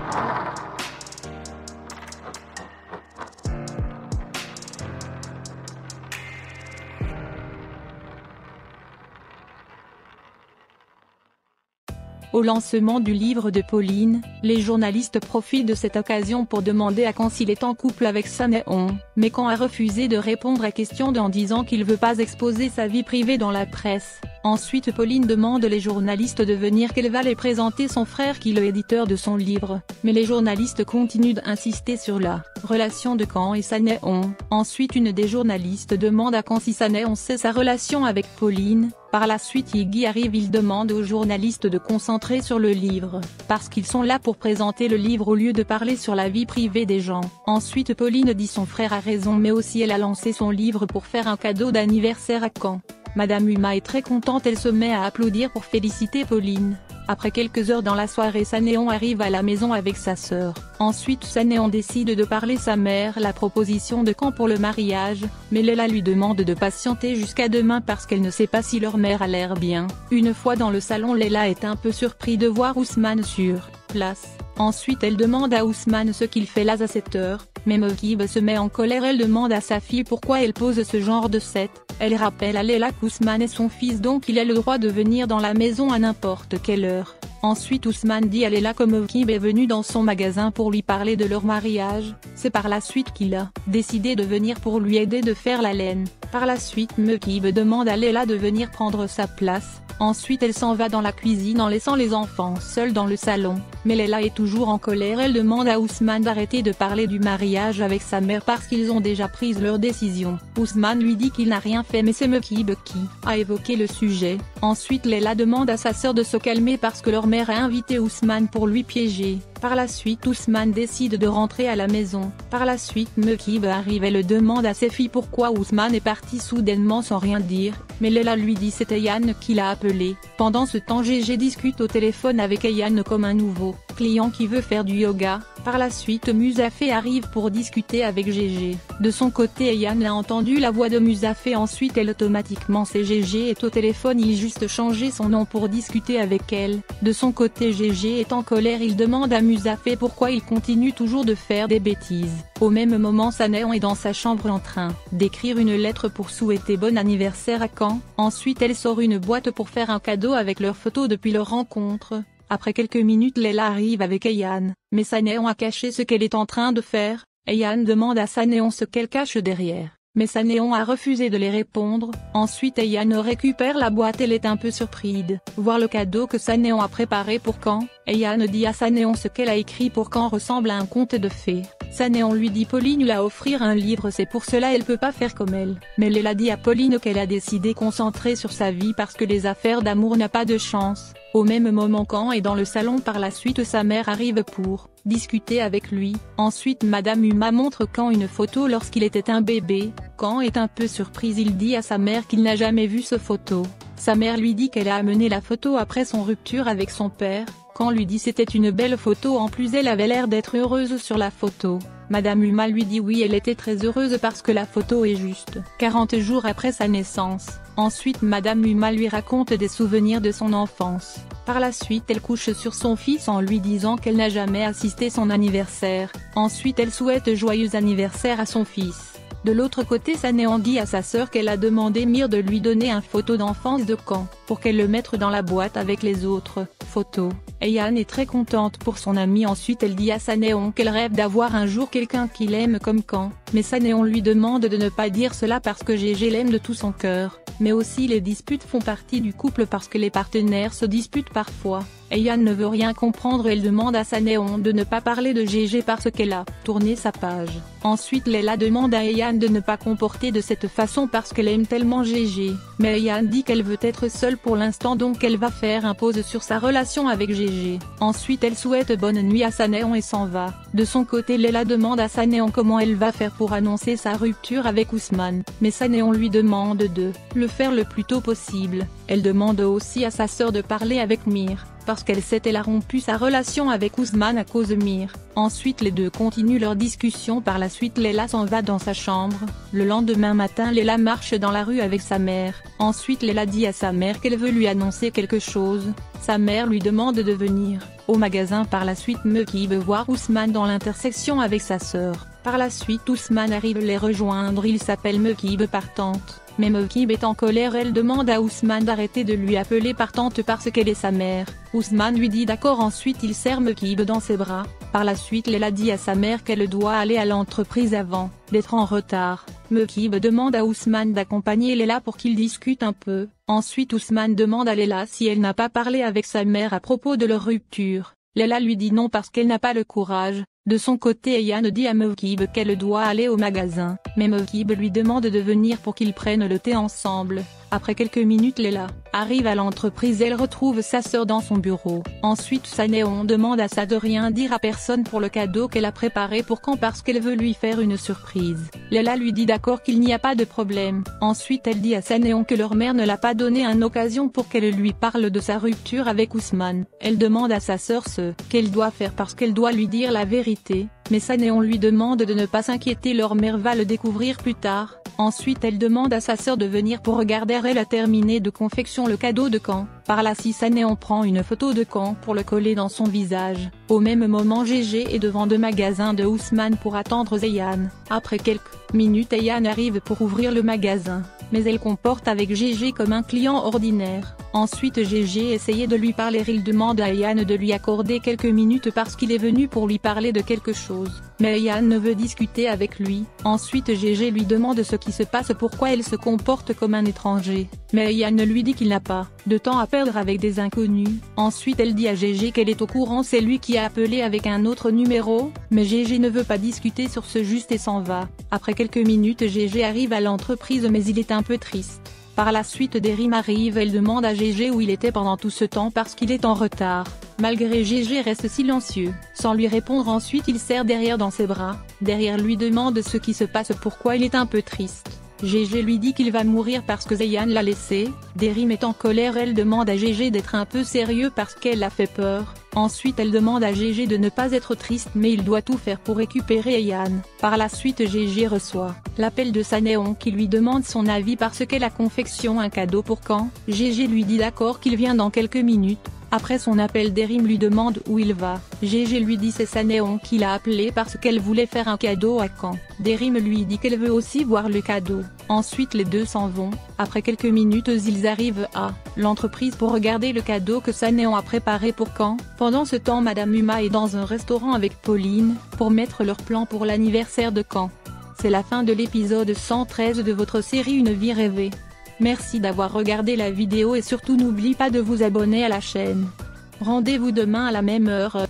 Au lancement du livre de Pauline, les journalistes profitent de cette occasion pour demander à Can s'il est en couple avec Sanéon, mais Can a refusé de répondre à question en disant qu'il veut pas exposer sa vie privée dans la presse. Ensuite Pauline demande les journalistes de venir qu'elle va les présenter son frère qui est l'éditeur de son livre, mais les journalistes continuent d'insister sur la relation de Can et Sanéon. Ensuite une des journalistes demande à Can si Sanéon sait sa relation avec Pauline. Par la suite Iggy arrive, il demande aux journalistes de concentrer sur le livre, parce qu'ils sont là pour présenter le livre au lieu de parler sur la vie privée des gens. Ensuite Pauline dit son frère a raison mais aussi elle a lancé son livre pour faire un cadeau d'anniversaire à Can. Madame Uma est très contente, elle se met à applaudir pour féliciter Pauline. Après quelques heures dans la soirée Sanéon arrive à la maison avec sa sœur. Ensuite Sanéon décide de parler sa mère la proposition de Can pour le mariage, mais Leila lui demande de patienter jusqu'à demain parce qu'elle ne sait pas si leur mère a l'air bien. Une fois dans le salon Leila est un peu surpris de voir Ousmane sur place. Ensuite elle demande à Ousmane ce qu'il fait là à cette heure, mais Mokib se met en colère, elle demande à sa fille pourquoi elle pose ce genre de set. Elle rappelle à Leila qu'Ousmane est son fils donc il a le droit de venir dans la maison à n'importe quelle heure. Ensuite Ousmane dit à Leila que Mokib est venu dans son magasin pour lui parler de leur mariage, c'est par la suite qu'il a décidé de venir pour lui aider de faire la laine. Par la suite Mokib demande à Leila de venir prendre sa place. Ensuite elle s'en va dans la cuisine en laissant les enfants seuls dans le salon, mais Leila est toujours en colère, elle demande à Ousmane d'arrêter de parler du mariage avec sa mère parce qu'ils ont déjà pris leur décision. Ousmane lui dit qu'il n'a rien fait mais c'est Mokib qui a évoqué le sujet. Ensuite Leila demande à sa sœur de se calmer parce que leur mère a invité Ousmane pour lui piéger. Par la suite Ousmane décide de rentrer à la maison. Par la suite Mokib arrive et le demande à ses filles pourquoi Ousmane est parti soudainement sans rien dire, mais Leila lui dit c'était Yann qui l'a appelé. Pendant ce temps Gégé discute au téléphone avec Yann comme un nouveau client qui veut faire du yoga. Par la suite Musafé arrive pour discuter avec Gégé. De son côté Yann a entendu la voix de Musafé, ensuite elle automatiquement sait Gégé est au téléphone, il juste changé son nom pour discuter avec elle. De son côté Gégé est en colère, il demande à Musafé pourquoi il continue toujours de faire des bêtises. Au même moment Sanéon est dans sa chambre en train d'écrire une lettre pour souhaiter bon anniversaire à Can. Ensuite elle sort une boîte pour faire un cadeau avec leurs photos depuis leur rencontre. Après quelques minutes Leila arrive avec Ayane, mais Sanéon a caché ce qu'elle est en train de faire. Ayane demande à Sanéon ce qu'elle cache derrière, mais Sanéon a refusé de les répondre. Ensuite Ayane récupère la boîte, elle est un peu surprise de voir le cadeau que Sanéon a préparé pour Can. Ayane dit à Sanéon ce qu'elle a écrit pour Can ressemble à un conte de fées. Sanéon lui dit Pauline lui a offrir un livre, c'est pour cela elle peut pas faire comme elle. Mais Leila dit à Pauline qu'elle a décidé concentrer sur sa vie parce que les affaires d'amour n'a pas de chance. Au même moment Can est dans le salon, par la suite sa mère arrive pour discuter avec lui. Ensuite Madame Uma montre Can une photo lorsqu'il était un bébé. Can est un peu surprise, il dit à sa mère qu'il n'a jamais vu ce photo. Sa mère lui dit qu'elle a amené la photo après son rupture avec son père. Can lui dit c'était une belle photo, en plus elle avait l'air d'être heureuse sur la photo. Madame Uma lui dit oui, elle était très heureuse parce que la photo est juste 40 jours après sa naissance. Ensuite Madame Uma lui raconte des souvenirs de son enfance. Par la suite elle couche sur son fils en lui disant qu'elle n'a jamais assisté son anniversaire. Ensuite elle souhaite joyeux anniversaire à son fils. De l'autre côté Sanéon dit à sa sœur qu'elle a demandé Mire de lui donner une photo d'enfance de Can, pour qu'elle le mette dans la boîte avec les autres photos. Ayane est très contente pour son amie. Ensuite elle dit à Sanéon qu'elle rêve d'avoir un jour quelqu'un qui l'aime comme Can, mais Sanéon lui demande de ne pas dire cela parce que Gégé l'aime de tout son cœur. Mais aussi les disputes font partie du couple parce que les partenaires se disputent parfois. Ayane ne veut rien comprendre, elle demande à Sanéon de ne pas parler de Gégé parce qu'elle a tourné sa page. Ensuite Leila demande à Ayane de ne pas comporter de cette façon parce qu'elle aime tellement Gégé. Mais Ayane dit qu'elle veut être seule pour l'instant, donc elle va faire un pause sur sa relation avec Gégé. Ensuite elle souhaite bonne nuit à Sanéon et s'en va. De son côté Leila demande à Sanéon comment elle va faire pour annoncer sa rupture avec Ousmane. Mais Sanéon lui demande de le faire le plus tôt possible. Elle demande aussi à sa sœur de parler avec Mire. parce qu'elle sait qu'elle a rompu sa relation avec Ousmane à cause de Mir. Ensuite les deux continuent leur discussion. Par la suite Leila s'en va dans sa chambre. Le lendemain matin Leila marche dans la rue avec sa mère. Ensuite Leila dit à sa mère qu'elle veut lui annoncer quelque chose. Sa mère lui demande de venir au magasin. Par la suite Mekib veut voir Ousmane dans l'intersection avec sa sœur. Par la suite Ousmane arrive les rejoindre. Il s'appelle Mekib par tante. Mais Mekib est en colère. Elle demande à Ousmane d'arrêter de lui appeler par tante parce qu'elle est sa mère. Ousmane lui dit d'accord. Ensuite il serre Mekib dans ses bras. Par la suite Leila dit à sa mère qu'elle doit aller à l'entreprise avant d'être en retard. Mekib demande à Ousmane d'accompagner Leila pour qu'ils discutent un peu. Ensuite Ousmane demande à Leila si elle n'a pas parlé avec sa mère à propos de leur rupture. Leila lui dit non parce qu'elle n'a pas le courage. De son côté Ayane dit à Mekib qu'elle doit aller au magasin, mais Mekib lui demande de venir pour qu'ils prennent le thé ensemble. Après quelques minutes Leila arrive à l'entreprise. Elle retrouve sa sœur dans son bureau. Ensuite Sanéon demande à Sa de rien dire à personne pour le cadeau qu'elle a préparé pour quand parce qu'elle veut lui faire une surprise. Leila lui dit d'accord qu'il n'y a pas de problème. Ensuite elle dit à Sanéon que leur mère ne l'a pas donné une occasion pour qu'elle lui parle de sa rupture avec Ousmane. Elle demande à sa sœur ce qu'elle doit faire parce qu'elle doit lui dire la vérité. Mais Sanéon lui demande de ne pas s'inquiéter, leur mère va le découvrir plus tard. Ensuite elle demande à sa sœur de venir pour regarder. Elle a terminé de confection le cadeau de Caen. Par là Sanéon prend une photo de Caen pour le coller dans son visage. Au même moment Gégé est devant le magasin de Ousmane pour attendre Ayane. Après quelques minutes Ayane arrive pour ouvrir le magasin, mais elle comporte avec Gégé comme un client ordinaire. Ensuite Gégé essayait de lui parler. Il demande à Ayane de lui accorder quelques minutes parce qu'il est venu pour lui parler de quelque chose. Mais Ayane ne veut discuter avec lui. Ensuite Gégé lui demande ce qui se passe, pourquoi elle se comporte comme un étranger. Mais Ayane lui dit qu'il n'a pas de temps à perdre avec des inconnus. Ensuite elle dit à Gégé qu'elle est au courant, c'est lui qui a appelé avec un autre numéro. Mais Gégé ne veut pas discuter sur ce juste et s'en va. Après quelques minutes Gégé arrive à l'entreprise mais il est un peu triste. Par la suite Dérim arrive. Elle demande à Gégé où il était pendant tout ce temps parce qu'il est en retard. Malgré Gégé reste silencieux, sans lui répondre. Ensuite il serre derrière dans ses bras. Derrière lui demande ce qui se passe, pourquoi il est un peu triste. Gégé lui dit qu'il va mourir parce que Ayane l'a laissé. Dérim est en colère. Elle demande à Gégé d'être un peu sérieux parce qu'elle a fait peur. Ensuite elle demande à Gégé de ne pas être triste mais il doit tout faire pour récupérer Ayane. Par la suite Gégé reçoit l'appel de Sanéon qui lui demande son avis parce qu'elle a confectionné un cadeau pour Caen. Gégé lui dit d'accord qu'il vient dans quelques minutes. Après son appel Dérim lui demande où il va. Gégé lui dit c'est Sanéon qui l'a appelé parce qu'elle voulait faire un cadeau à Caen. Dérim lui dit qu'elle veut aussi voir le cadeau. Ensuite les deux s'en vont. Après quelques minutes ils arrivent à l'entreprise pour regarder le cadeau que Sanéon a préparé pour Caen. Pendant ce temps Madame Huma est dans un restaurant avec Pauline pour mettre leur plan pour l'anniversaire de Caen. C'est la fin de l'épisode 113 de votre série Une vie rêvée. Merci d'avoir regardé la vidéo et surtout n'oubliez pas de vous abonner à la chaîne. Rendez-vous demain à la même heure